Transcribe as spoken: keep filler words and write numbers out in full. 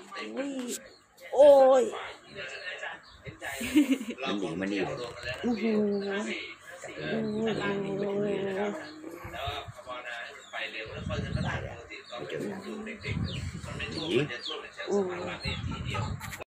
โอ้ยมันหนีมันนี่เลยอือหืออือหือหนีอือ